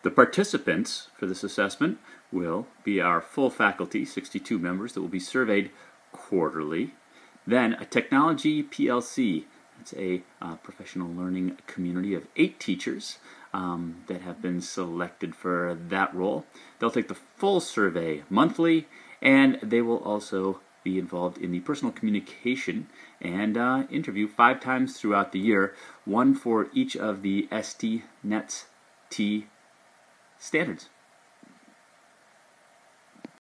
The participants for this assessment will be our full faculty, 62 members, that will be surveyed quarterly. Then a technology PLC, it's a professional learning community of 8 teachers that have been selected for that role. They'll take the full survey monthly, and they will also be involved in the personal communication and interview 5 times throughout the year, one for each of the ST, NETS, T standards.